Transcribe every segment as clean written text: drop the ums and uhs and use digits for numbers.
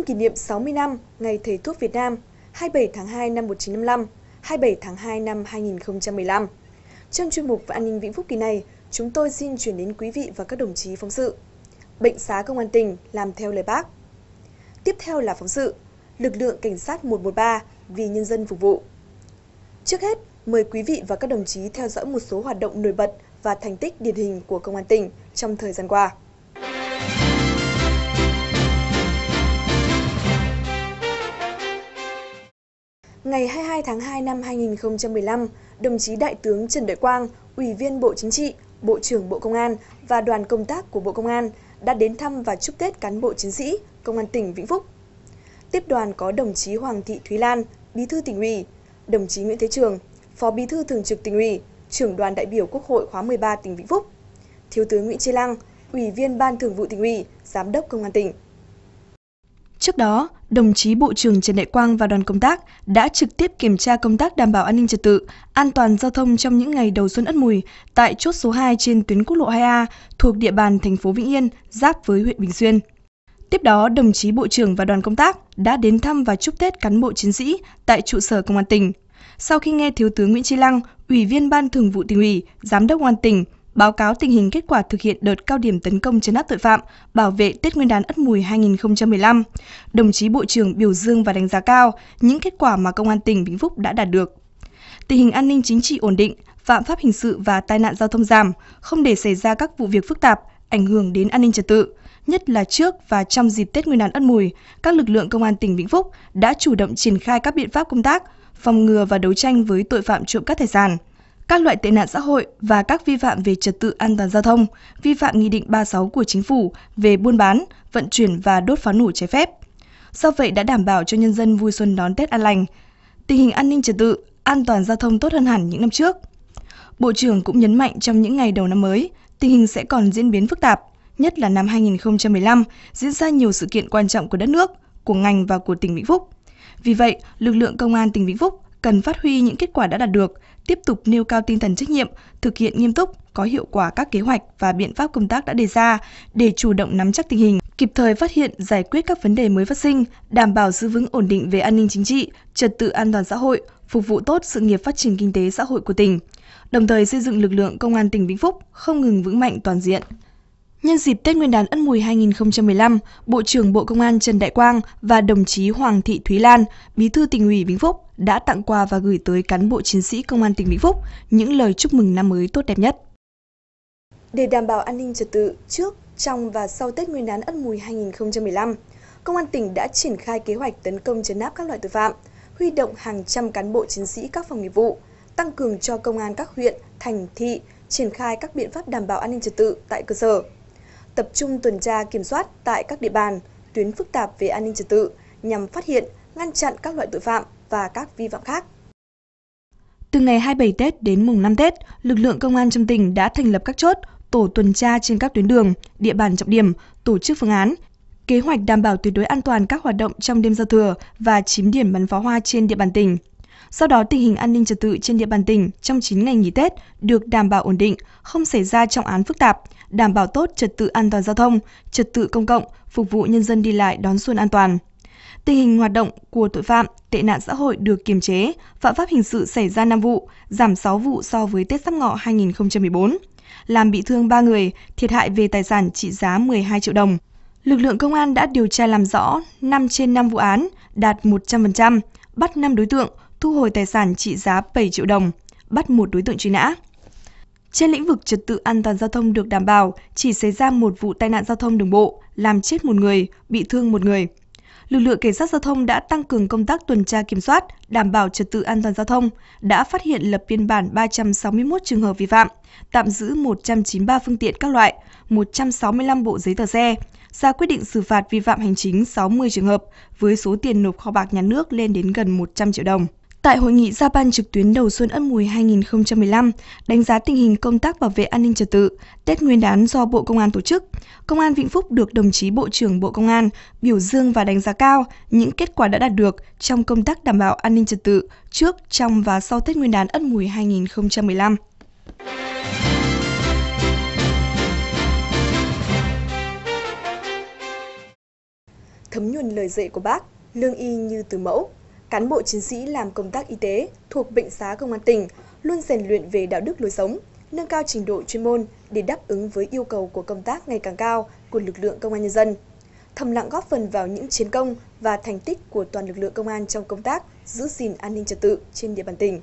Nhân kỷ niệm 60 năm Ngày Thầy thuốc Việt Nam 27 tháng 2 năm 1955, 27 tháng 2 năm 2015. Trong chuyên mục An ninh Vĩnh Phúc kỳ này, chúng tôi xin chuyển đến quý vị và các đồng chí phóng sự Bệnh xá Công an tỉnh làm theo lời Bác. Tiếp theo là phóng sự Lực lượng Cảnh sát 113 vì nhân dân phục vụ. Trước hết, mời quý vị và các đồng chí theo dõi một số hoạt động nổi bật và thành tích điển hình của Công an tỉnh trong thời gian qua. Ngày 22 tháng 2 năm 2015, đồng chí Đại tướng Trần Đại Quang, Ủy viên Bộ Chính trị, Bộ trưởng Bộ Công an và đoàn công tác của Bộ Công an đã đến thăm và chúc Tết cán bộ chiến sĩ Công an tỉnh Vĩnh Phúc. Tiếp đoàn có đồng chí Hoàng Thị Thúy Lan, Bí thư Tỉnh ủy, đồng chí Nguyễn Thế Trường, Phó Bí thư Thường trực Tỉnh ủy, Trưởng đoàn đại biểu Quốc hội khóa 13 tỉnh Vĩnh Phúc, Thiếu tướng Nguyễn Chi Lăng, Ủy viên Ban Thường vụ Tỉnh ủy, Giám đốc Công an tỉnh. Trước đó, đồng chí Bộ trưởng Trần Đại Quang và đoàn công tác đã trực tiếp kiểm tra công tác đảm bảo an ninh trật tự, an toàn giao thông trong những ngày đầu xuân Ất Mùi tại chốt số 2 trên tuyến quốc lộ 2A thuộc địa bàn thành phố Vĩnh Yên, giáp với huyện Bình Xuyên. Tiếp đó, đồng chí Bộ trưởng và đoàn công tác đã đến thăm và chúc Tết cán bộ chiến sĩ tại trụ sở Công an tỉnh. Sau khi nghe Thiếu tướng Nguyễn Chi Lăng, Ủy viên Ban Thường vụ Tỉnh ủy, Giám đốc Công an tỉnh báo cáo tình hình kết quả thực hiện đợt cao điểm tấn công trấn áp tội phạm, bảo vệ Tết Nguyên đán Ất Mùi 2015, đồng chí Bộ trưởng biểu dương và đánh giá cao những kết quả mà Công an tỉnh Vĩnh Phúc đã đạt được. Tình hình an ninh chính trị ổn định, phạm pháp hình sự và tai nạn giao thông giảm, không để xảy ra các vụ việc phức tạp, ảnh hưởng đến an ninh trật tự. Nhất là trước và trong dịp Tết Nguyên đán Ất Mùi, các lực lượng Công an tỉnh Vĩnh Phúc đã chủ động triển khai các biện pháp công tác, phòng ngừa và đấu tranh với tội phạm trộm cắp tài sản, các loại tệ nạn xã hội và các vi phạm về trật tự an toàn giao thông, vi phạm Nghị định 36 của Chính phủ về buôn bán, vận chuyển và đốt pháo nổ trái phép. Do vậy đã đảm bảo cho nhân dân vui xuân đón Tết an lành. Tình hình an ninh trật tự, an toàn giao thông tốt hơn hẳn những năm trước. Bộ trưởng cũng nhấn mạnh trong những ngày đầu năm mới, tình hình sẽ còn diễn biến phức tạp, nhất là năm 2015 diễn ra nhiều sự kiện quan trọng của đất nước, của ngành và của tỉnh Vĩnh Phúc. Vì vậy, lực lượng Công an tỉnh Vĩnh Phúc cần phát huy những kết quả đã đạt được, tiếp tục nêu cao tinh thần trách nhiệm, thực hiện nghiêm túc, có hiệu quả các kế hoạch và biện pháp công tác đã đề ra để chủ động nắm chắc tình hình, kịp thời phát hiện, giải quyết các vấn đề mới phát sinh, đảm bảo giữ vững ổn định về an ninh chính trị, trật tự an toàn xã hội, phục vụ tốt sự nghiệp phát triển kinh tế xã hội của tỉnh, đồng thời xây dựng lực lượng Công an tỉnh Vĩnh Phúc không ngừng vững mạnh toàn diện. Nhân dịp Tết Nguyên đán Ất Mùi 2015, Bộ trưởng Bộ Công an Trần Đại Quang và đồng chí Hoàng Thị Thúy Lan, Bí thư Tỉnh ủy Vĩnh Phúc đã tặng quà và gửi tới cán bộ chiến sĩ Công an tỉnh Vĩnh Phúc những lời chúc mừng năm mới tốt đẹp nhất. Để đảm bảo an ninh trật tự trước, trong và sau Tết Nguyên đán Ất Mùi 2015, Công an tỉnh đã triển khai kế hoạch tấn công trấn áp các loại tội phạm, huy động hàng trăm cán bộ chiến sĩ các phòng nghiệp vụ, tăng cường cho công an các huyện, thành, thị triển khai các biện pháp đảm bảo an ninh trật tự tại cơ sở. Tập trung tuần tra kiểm soát tại các địa bàn, tuyến phức tạp về an ninh trật tự nhằm phát hiện, ngăn chặn các loại tội phạm và các vi phạm khác. Từ ngày 27 Tết đến mùng 5 Tết, lực lượng công an trong tỉnh đã thành lập các chốt, tổ tuần tra trên các tuyến đường, địa bàn trọng điểm, tổ chức phương án, kế hoạch đảm bảo tuyệt đối an toàn các hoạt động trong đêm giao thừa và 9 điểm bắn pháo hoa trên địa bàn tỉnh. Do đó, tình hình an ninh trật tự trên địa bàn tỉnh trong 9 ngày nghỉ Tết được đảm bảo ổn định, không xảy ra trọng án phức tạp, đảm bảo tốt trật tự an toàn giao thông, trật tự công cộng, phục vụ nhân dân đi lại đón xuân an toàn. Tình hình hoạt động của tội phạm, tệ nạn xã hội được kiềm chế, phạm pháp hình sự xảy ra 5 vụ, giảm 6 vụ so với Tết Giáp Ngọ 2014, làm bị thương 3 người, thiệt hại về tài sản trị giá 12 triệu đồng. Lực lượng công an đã điều tra làm rõ 5 trên 5 vụ án, đạt 100%, bắt 5 đối tượng, thu hồi tài sản trị giá 7 triệu đồng, bắt 1 đối tượng truy nã. Trên lĩnh vực trật tự an toàn giao thông được đảm bảo, chỉ xảy ra 1 vụ tai nạn giao thông đường bộ, làm chết 1 người, bị thương 1 người. Lực lượng cảnh sát giao thông đã tăng cường công tác tuần tra kiểm soát, đảm bảo trật tự an toàn giao thông, đã phát hiện lập biên bản 361 trường hợp vi phạm, tạm giữ 193 phương tiện các loại, 165 bộ giấy tờ xe, ra quyết định xử phạt vi phạm hành chính 60 trường hợp với số tiền nộp kho bạc nhà nước lên đến gần 100 triệu đồng. Tại hội nghị giao ban trực tuyến đầu xuân Ất Mùi 2015, đánh giá tình hình công tác bảo vệ an ninh trật tự, Tết Nguyên đán do Bộ Công an tổ chức, Công an Vĩnh Phúc được đồng chí Bộ trưởng Bộ Công an biểu dương và đánh giá cao những kết quả đã đạt được trong công tác đảm bảo an ninh trật tự trước, trong và sau Tết Nguyên đán Ất Mùi 2015. thấm nhuần lời dạy của Bác, lương y như từ mẫu. Cán bộ chiến sĩ làm công tác y tế thuộc Bệnh xá Công an tỉnh luôn rèn luyện về đạo đức lối sống, nâng cao trình độ chuyên môn để đáp ứng với yêu cầu của công tác ngày càng cao của lực lượng công an nhân dân. Thầm lặng góp phần vào những chiến công và thành tích của toàn lực lượng công an trong công tác giữ gìn an ninh trật tự trên địa bàn tỉnh.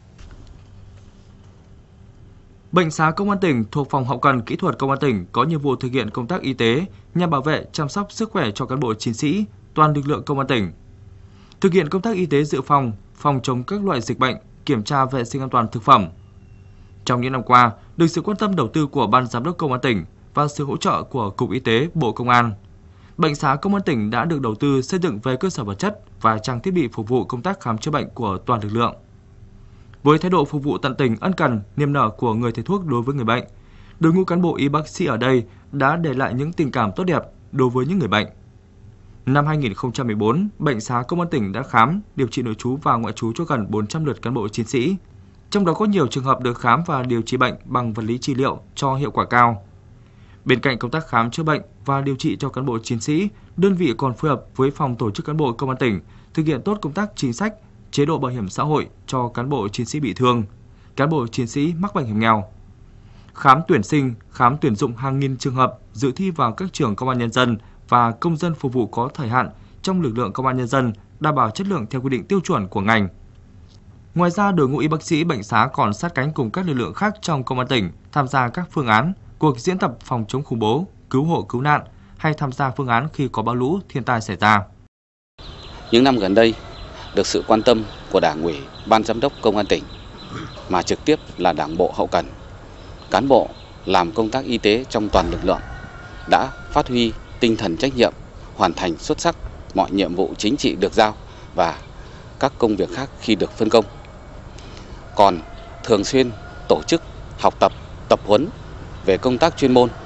Bệnh xá Công an tỉnh thuộc Phòng Hậu cần Kỹ thuật Công an tỉnh có nhiệm vụ thực hiện công tác y tế nhằm bảo vệ, chăm sóc sức khỏe cho cán bộ chiến sĩ, toàn lực lượng công an tỉnh. Thực hiện công tác y tế dự phòng, phòng chống các loại dịch bệnh, kiểm tra vệ sinh an toàn thực phẩm. Trong những năm qua, được sự quan tâm đầu tư của Ban Giám đốc Công an tỉnh và sự hỗ trợ của Cục Y tế Bộ Công an, Bệnh xá Công an tỉnh đã được đầu tư xây dựng về cơ sở vật chất và trang thiết bị phục vụ công tác khám chữa bệnh của toàn lực lượng. Với thái độ phục vụ tận tình, ân cần, niềm nở của người thầy thuốc đối với người bệnh, đội ngũ cán bộ y bác sĩ ở đây đã để lại những tình cảm tốt đẹp đối với những người bệnh. Năm 2014, Bệnh xá Công an tỉnh đã khám, điều trị nội trú và ngoại trú cho gần 400 lượt cán bộ chiến sĩ. Trong đó có nhiều trường hợp được khám và điều trị bệnh bằng vật lý trị liệu cho hiệu quả cao. Bên cạnh công tác khám chữa bệnh và điều trị cho cán bộ chiến sĩ, đơn vị còn phối hợp với Phòng Tổ chức Cán bộ Công an tỉnh thực hiện tốt công tác chính sách, chế độ bảo hiểm xã hội cho cán bộ chiến sĩ bị thương, cán bộ chiến sĩ mắc bệnh hiểm nghèo. Khám tuyển sinh, khám tuyển dụng hàng nghìn trường hợp dự thi vào các trường công an nhân dân và công dân phục vụ có thời hạn trong lực lượng công an nhân dân, đảm bảo chất lượng theo quy định tiêu chuẩn của ngành. Ngoài ra, đội ngũ y bác sĩ bệnh xá còn sát cánh cùng các lực lượng khác trong công an tỉnh tham gia các phương án, cuộc diễn tập phòng chống khủng bố, cứu hộ cứu nạn hay tham gia phương án khi có bão lũ, thiên tai xảy ra. Những năm gần đây, được sự quan tâm của Đảng ủy, Ban Giám đốc Công an tỉnh, mà trực tiếp là Đảng bộ hậu cần, cán bộ làm công tác y tế trong toàn lực lượng đã phát huy tinh thần trách nhiệm, hoàn thành xuất sắc mọi nhiệm vụ chính trị được giao và các công việc khác khi được phân công. Còn thường xuyên tổ chức học tập, tập huấn về công tác chuyên môn,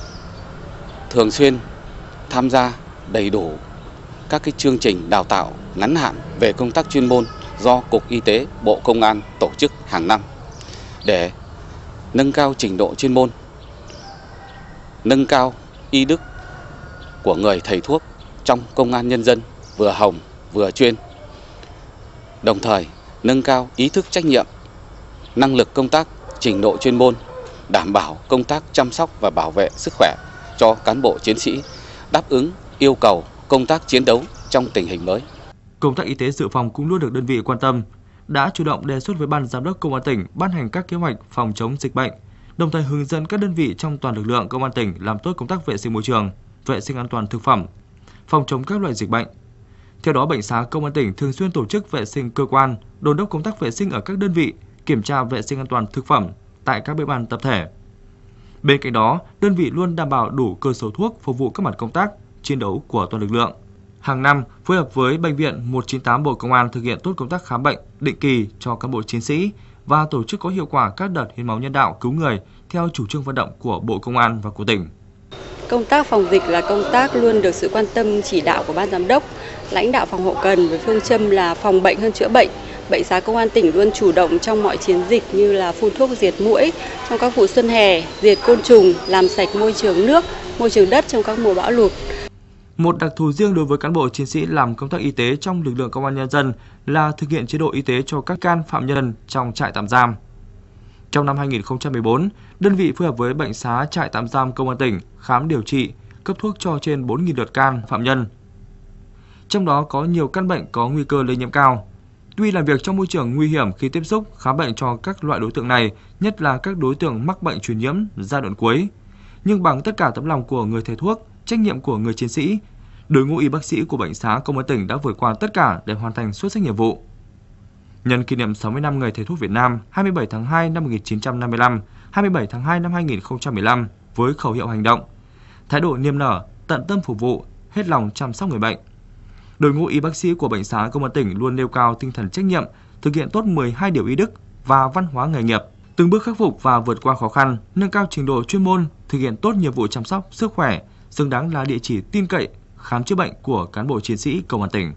thường xuyên tham gia đầy đủ các chương trình đào tạo ngắn hạn về công tác chuyên môn do Cục Y tế Bộ Công an tổ chức hàng năm để nâng cao trình độ chuyên môn, nâng cao y đức của người thầy thuốc trong công an nhân dân vừa hồng vừa chuyên, đồng thời nâng cao ý thức trách nhiệm, năng lực công tác, trình độ chuyên môn, đảm bảo công tác chăm sóc và bảo vệ sức khỏe cho cán bộ chiến sĩ, đáp ứng yêu cầu công tác chiến đấu trong tình hình mới. Công tác y tế dự phòng cũng luôn được đơn vị quan tâm, đã chủ động đề xuất với Ban Giám đốc Công an tỉnh ban hành các kế hoạch phòng chống dịch bệnh, đồng thời hướng dẫn các đơn vị trong toàn lực lượng Công an tỉnh làm tốt công tác vệ sinh môi trường, vệ sinh an toàn thực phẩm, phòng chống các loại dịch bệnh. Theo đó, Bệnh xá Công an tỉnh thường xuyên tổ chức vệ sinh cơ quan, đôn đốc công tác vệ sinh ở các đơn vị, kiểm tra vệ sinh an toàn thực phẩm tại các bếp ăn tập thể. Bên cạnh đó, đơn vị luôn đảm bảo đủ cơ số thuốc phục vụ các mặt công tác, chiến đấu của toàn lực lượng. Hàng năm, phối hợp với Bệnh viện 198 Bộ Công an thực hiện tốt công tác khám bệnh định kỳ cho cán bộ chiến sĩ và tổ chức có hiệu quả các đợt hiến máu nhân đạo cứu người theo chủ trương vận động của Bộ Công an và của tỉnh. Công tác phòng dịch là công tác luôn được sự quan tâm chỉ đạo của Ban Giám đốc, lãnh đạo phòng hậu cần với phương châm là phòng bệnh hơn chữa bệnh. Bệnh xá Công an tỉnh luôn chủ động trong mọi chiến dịch như là phun thuốc diệt muỗi trong các vụ xuân hè, diệt côn trùng, làm sạch môi trường nước, môi trường đất trong các mùa bão lụt. Một đặc thù riêng đối với cán bộ chiến sĩ làm công tác y tế trong lực lượng công an nhân dân là thực hiện chế độ y tế cho các can phạm nhân trong trại tạm giam. Trong năm 2014, đơn vị phối hợp với Bệnh xá trại tạm giam Công an tỉnh khám điều trị, cấp thuốc cho trên 4.000 lượt can phạm nhân. Trong đó có nhiều căn bệnh có nguy cơ lây nhiễm cao. Tuy làm việc trong môi trường nguy hiểm khi tiếp xúc khám bệnh cho các loại đối tượng này, nhất là các đối tượng mắc bệnh truyền nhiễm giai đoạn cuối, nhưng bằng tất cả tấm lòng của người thầy thuốc, trách nhiệm của người chiến sĩ, đội ngũ y bác sĩ của Bệnh xá Công an tỉnh đã vượt qua tất cả để hoàn thành xuất sắc nhiệm vụ. Nhân kỷ niệm 60 năm Ngày Thầy thuốc Việt Nam 27 tháng 2 năm 1955, 27 tháng 2 năm 2015 với khẩu hiệu hành động, thái độ niềm nở, tận tâm phục vụ, hết lòng chăm sóc người bệnh. Đội ngũ y bác sĩ của Bệnh xá Công an tỉnh luôn nêu cao tinh thần trách nhiệm, thực hiện tốt 12 điều y đức và văn hóa nghề nghiệp, từng bước khắc phục và vượt qua khó khăn, nâng cao trình độ chuyên môn, thực hiện tốt nhiệm vụ chăm sóc sức khỏe, xứng đáng là địa chỉ tin cậy khám chữa bệnh của cán bộ chiến sĩ Công an tỉnh.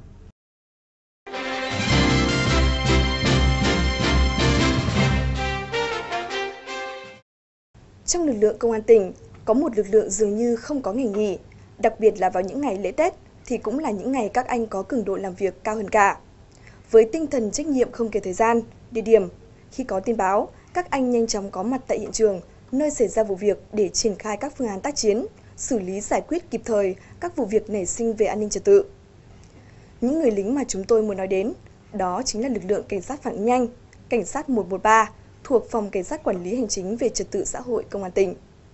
Trong lực lượng Công an tỉnh, có một lực lượng dường như không có ngày nghỉ, đặc biệt là vào những ngày lễ Tết, thì cũng là những ngày các anh có cường độ làm việc cao hơn cả. Với tinh thần trách nhiệm không kể thời gian, địa điểm, khi có tin báo, các anh nhanh chóng có mặt tại hiện trường, nơi xảy ra vụ việc để triển khai các phương án tác chiến, xử lý giải quyết kịp thời các vụ việc nảy sinh về an ninh trật tự. Những người lính mà chúng tôi muốn nói đến, đó chính là lực lượng cảnh sát phản ứng nhanh, cảnh sát 113 thuộc Phòng Cảnh sát Quản lý Hành chính về Trật tự xã hội Công an tỉnh.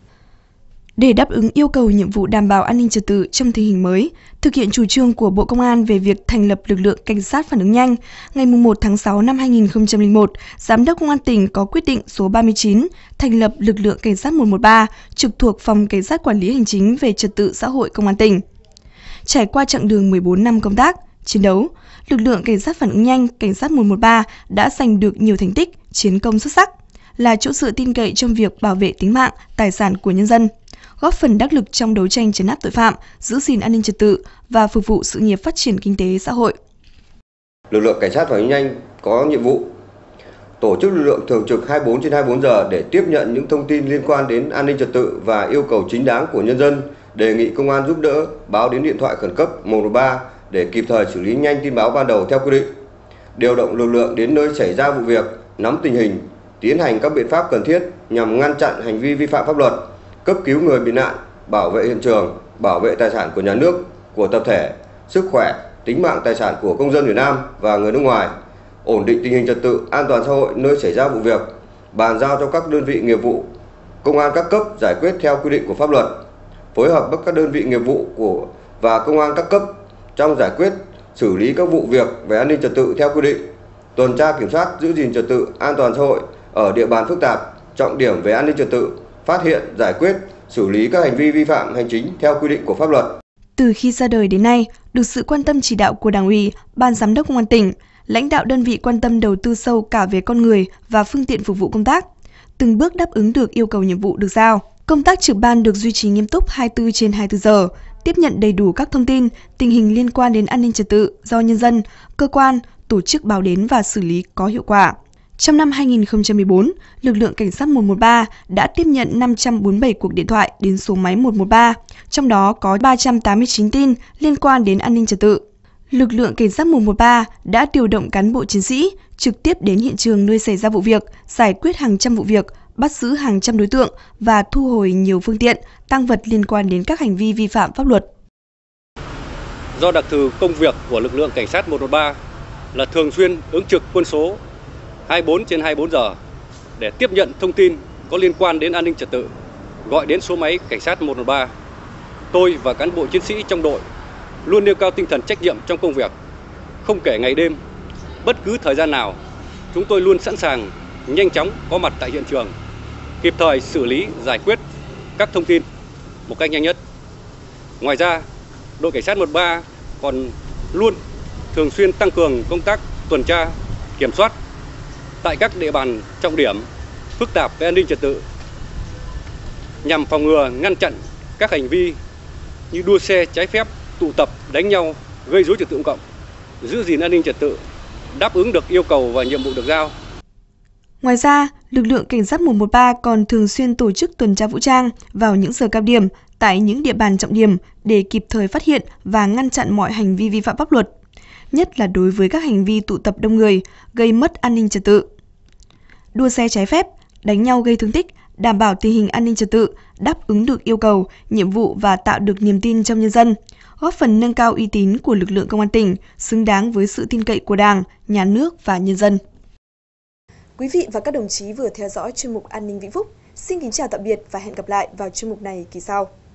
Để đáp ứng yêu cầu nhiệm vụ đảm bảo an ninh trật tự trong tình hình mới, thực hiện chủ trương của Bộ Công an về việc thành lập lực lượng cảnh sát phản ứng nhanh, ngày 1 tháng 6 năm 2001, Giám đốc Công an tỉnh có quyết định số 39 thành lập lực lượng cảnh sát 113 trực thuộc Phòng Cảnh sát Quản lý Hành chính về Trật tự xã hội Công an tỉnh. Trải qua chặng đường 14 năm công tác, chiến đấu, lực lượng cảnh sát phản ứng nhanh, cảnh sát 113 đã giành được nhiều thành tích, chiến công xuất sắc, là chỗ dựa tin cậy trong việc bảo vệ tính mạng, tài sản của nhân dân, góp phần đắc lực trong đấu tranh trấn áp tội phạm, giữ gìn an ninh trật tự và phục vụ sự nghiệp phát triển kinh tế xã hội. Lực lượng cảnh sát phản ứng nhanh có nhiệm vụ tổ chức lực lượng thường trực 24/24 giờ để tiếp nhận những thông tin liên quan đến an ninh trật tự và yêu cầu chính đáng của nhân dân, đề nghị công an giúp đỡ, báo đến điện thoại khẩn cấp 113 để kịp thời xử lý nhanh tin báo ban đầu theo quy định. Điều động lực lượng đến nơi xảy ra vụ việc, nắm tình hình, tiến hành các biện pháp cần thiết nhằm ngăn chặn hành vi vi phạm pháp luật, cấp cứu người bị nạn, bảo vệ hiện trường, bảo vệ tài sản của nhà nước, của tập thể, sức khỏe, tính mạng tài sản của công dân Việt Nam và người nước ngoài, ổn định tình hình trật tự, an toàn xã hội nơi xảy ra vụ việc, bàn giao cho các đơn vị nghiệp vụ, công an các cấp giải quyết theo quy định của pháp luật, phối hợp với các đơn vị nghiệp vụ và công an các cấp trong giải quyết, xử lý các vụ việc về an ninh trật tự theo quy định, tuần tra kiểm soát, giữ gìn trật tự, an toàn xã hội ở địa bàn phức tạp, trọng điểm về an ninh trật tự, phát hiện, giải quyết, xử lý các hành vi vi phạm hành chính theo quy định của pháp luật. Từ khi ra đời đến nay, được sự quan tâm chỉ đạo của Đảng ủy, Ban Giám đốc Công an tỉnh, lãnh đạo đơn vị quan tâm đầu tư sâu cả về con người và phương tiện phục vụ công tác, từng bước đáp ứng được yêu cầu nhiệm vụ được giao. Công tác trực ban được duy trì nghiêm túc 24/24 giờ, tiếp nhận đầy đủ các thông tin, tình hình liên quan đến an ninh trật tự do nhân dân, cơ quan, tổ chức báo đến và xử lý có hiệu quả. Trong năm 2014, lực lượng cảnh sát 113 đã tiếp nhận 547 cuộc điện thoại đến số máy 113, trong đó có 389 tin liên quan đến an ninh trật tự. Lực lượng cảnh sát 113 đã điều động cán bộ chiến sĩ trực tiếp đến hiện trường nơi xảy ra vụ việc, giải quyết hàng trăm vụ việc, bắt giữ hàng trăm đối tượng và thu hồi nhiều phương tiện, tang vật liên quan đến các hành vi vi phạm pháp luật. Do đặc thù công việc của lực lượng cảnh sát 113 là thường xuyên ứng trực quân số 24/24 giờ để tiếp nhận thông tin có liên quan đến an ninh trật tự, gọi đến số máy cảnh sát 113. Tôi và cán bộ chiến sĩ trong đội luôn nêu cao tinh thần trách nhiệm trong công việc, không kể ngày đêm, bất cứ thời gian nào, chúng tôi luôn sẵn sàng nhanh chóng có mặt tại hiện trường, kịp thời xử lý, giải quyết các thông tin một cách nhanh nhất. Ngoài ra, đội cảnh sát 113 còn luôn thường xuyên tăng cường công tác tuần tra, kiểm soát tại các địa bàn trọng điểm phức tạp về an ninh trật tự nhằm phòng ngừa, ngăn chặn các hành vi như đua xe trái phép, tụ tập, đánh nhau, gây rối trật tự công cộng, giữ gìn an ninh trật tự, đáp ứng được yêu cầu và nhiệm vụ được giao. Ngoài ra, lực lượng cảnh sát 113 còn thường xuyên tổ chức tuần tra vũ trang vào những giờ cao điểm tại những địa bàn trọng điểm để kịp thời phát hiện và ngăn chặn mọi hành vi vi phạm pháp luật, nhất là đối với các hành vi tụ tập đông người, gây mất an ninh trật tự. Đua xe trái phép, đánh nhau gây thương tích, đảm bảo tình hình an ninh trật tự, đáp ứng được yêu cầu, nhiệm vụ và tạo được niềm tin trong nhân dân, góp phần nâng cao uy tín của lực lượng công an tỉnh, xứng đáng với sự tin cậy của Đảng, Nhà nước và nhân dân. Quý vị và các đồng chí vừa theo dõi chuyên mục An ninh Vĩnh Phúc. Xin kính chào tạm biệt và hẹn gặp lại vào chuyên mục này kỳ sau.